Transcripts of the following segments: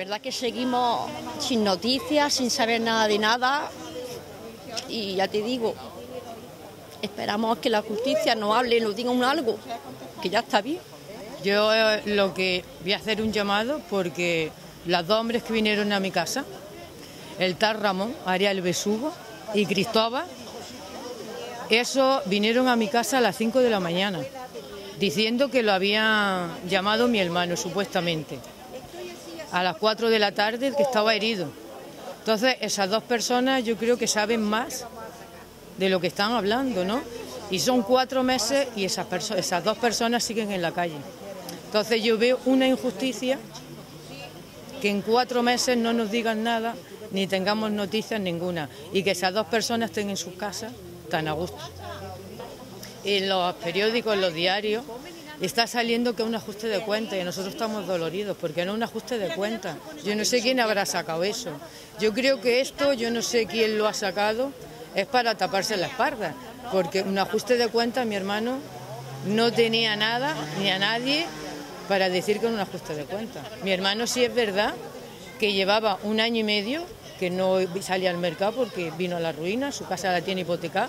verdad que seguimos sin noticias, sin saber nada de nada y ya te digo, esperamos que la justicia nos hable, nos diga algo, que ya está bien. Yo lo que voy a hacer un llamado porque los dos hombres que vinieron a mi casa, el tal Ramón, Ariel Besugo y Cristóbal, esos vinieron a mi casa a las 5 de la mañana, diciendo que lo había llamado mi hermano, supuestamente, a las 4 de la tarde, que estaba herido. Entonces, esas dos personas yo creo que saben más de lo que están hablando, ¿no? Y son 4 meses y esas dos personas siguen en la calle. Entonces yo veo una injusticia que en 4 meses no nos digan nada, ni tengamos noticias ninguna, y que esas dos personas estén en sus casas tan a gusto. En los periódicos, en los diarios, está saliendo que es un ajuste de cuentas y nosotros estamos doloridos porque no es un ajuste de cuentas. Yo no sé quién habrá sacado eso. Yo creo que esto, yo no sé quién lo ha sacado, es para taparse la espalda, porque un ajuste de cuentas, mi hermano no tenía nada ni a nadie para decir que era un ajuste de cuentas. Mi hermano sí es verdad que llevaba 1 año y medio que no salía al mercado porque vino a la ruina, su casa la tiene hipotecada.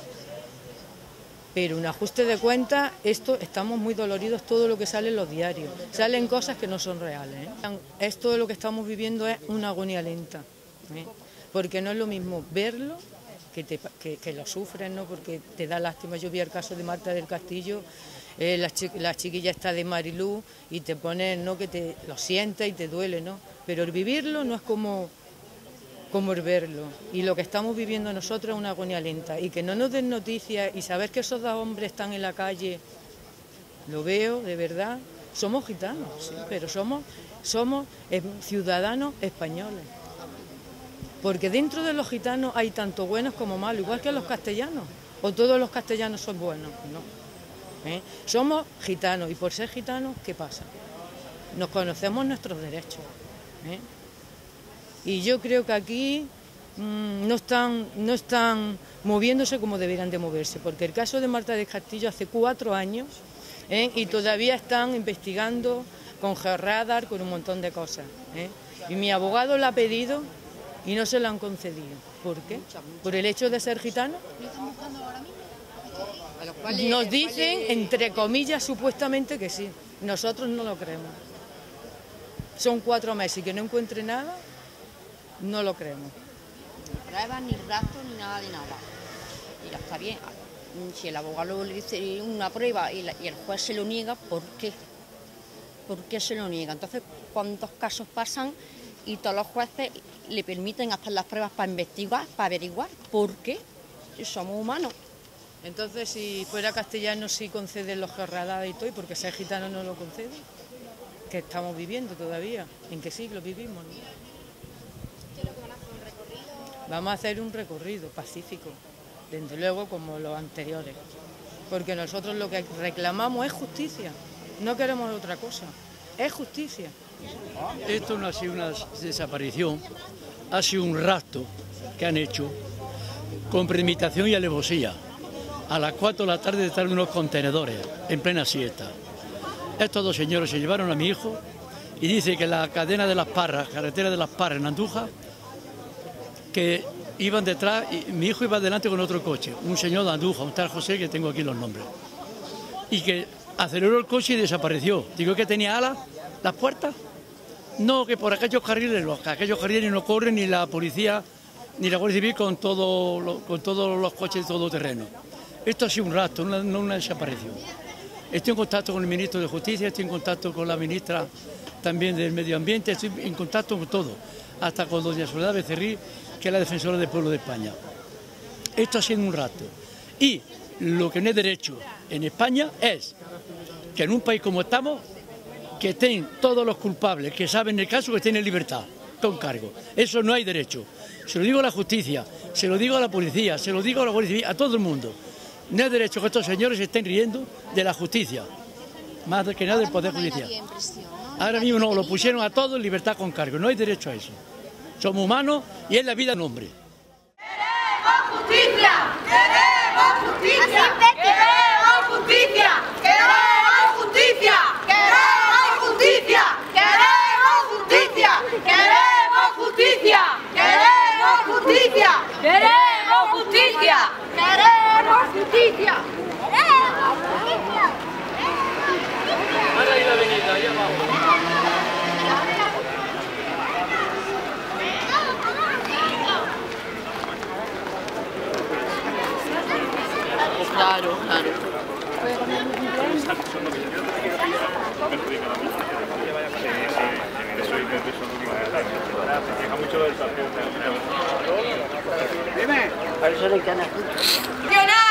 Pero un ajuste de cuentas, esto estamos muy doloridos, todo lo que sale en los diarios. Salen cosas que no son reales, ¿eh? Esto lo que estamos viviendo es una agonía lenta, ¿eh? Porque no es lo mismo verlo, que lo sufres, ¿no? Porque te da lástima. Yo vi el caso de Marta del Castillo, la chiquilla está de Marilú, y te pones, ¿no? Que te lo sientes y te duele, ¿no? Pero el vivirlo no es como el verlo, y lo que estamos viviendo nosotros es una agonía lenta, y que no nos den noticias y saber que esos dos hombres están en la calle, lo veo de verdad. Somos gitanos, sí, pero somos ciudadanos españoles, porque dentro de los gitanos hay tanto buenos como malos, igual que los castellanos, o todos los castellanos son buenos, no, ¿eh? Somos gitanos, y por ser gitanos, ¿qué pasa? Nos conocemos nuestros derechos, ¿eh? Y yo creo que aquí no están moviéndose como deberían de moverse, porque el caso de Marta del Castillo hace 4 años, ¿eh? Y todavía están investigando con georradar, con un montón de cosas, ¿eh? Y mi abogado la ha pedido y no se la han concedido. ¿Por qué? ¿Por el hecho de ser gitano? Nos dicen, entre comillas, supuestamente que sí. Nosotros no lo creemos. Son 4 meses y que no encuentre nada. No lo creemos. Ni pruebas, ni rastros, ni nada de nada. Y ya está bien. Si el abogado le dice una prueba y el juez se lo niega, ¿por qué? ¿Por qué se lo niega? Entonces, ¿cuántos casos pasan y todos los jueces le permiten hacer las pruebas para investigar, para averiguar? ¿Por qué? Si somos humanos. Entonces, si fuera castellano sí conceden los georradadas y todo, y porque ser gitano no lo concede. ¿Qué estamos viviendo todavía? ¿En qué siglo vivimos, no? Vamos a hacer un recorrido pacífico, desde luego como los anteriores, porque nosotros lo que reclamamos es justicia, no queremos otra cosa, es justicia. Esto no ha sido una desaparición, ha sido un rapto que han hecho con premeditación y alevosía. A las 4 de la tarde detrás de unos contenedores, en plena siesta. Estos 2 señores se llevaron a mi hijo y dice que la cadena de las Parras, carretera de las Parras en Andújar, que iban detrás, y mi hijo iba delante con otro coche, un señor de Andújar, un tal José, que tengo aquí los nombres, y que aceleró el coche y desapareció. Digo, que tenía alas, las puertas, no, que por aquellos carriles no corren ni la policía ni la Guardia Civil con todos los coches de todo terreno. Esto ha sido un rapto, no una desaparición. Estoy en contacto con el ministro de Justicia, estoy en contacto con la ministra también del Medio Ambiente, estoy en contacto con todo, hasta con doña Soledad Becerril, que es la defensora del pueblo de España. Esto ha sido un rapto. Y lo que no es derecho en España es que en un país como estamos, que estén todos los culpables que saben el caso, que estén en libertad, con cargo. Eso no hay derecho. Se lo digo a la justicia, se lo digo a la policía, se lo digo a la Guardia Civil, a todo el mundo. No hay derecho que estos señores se estén riendo de la justicia, más que nada del Poder Judicial. Ahora mismo no, lo pusieron a todos en libertad con cargo. No hay derecho a eso. Somos humanos y es la vida de un hombre. ¡Queremos justicia! ¡Queremos justicia! ¡Queremos justicia! ¡Queremos justicia! ¡Queremos justicia! ¡Queremos justicia! ¡Queremos ¡Queremos justicia! ¡Queremos justicia! ¡Queremos justicia! Ahora ahí la avenida, allá vamos. Claro, claro. ¡Funcionarios!